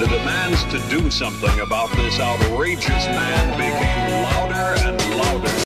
The demands to do something about this outrageous man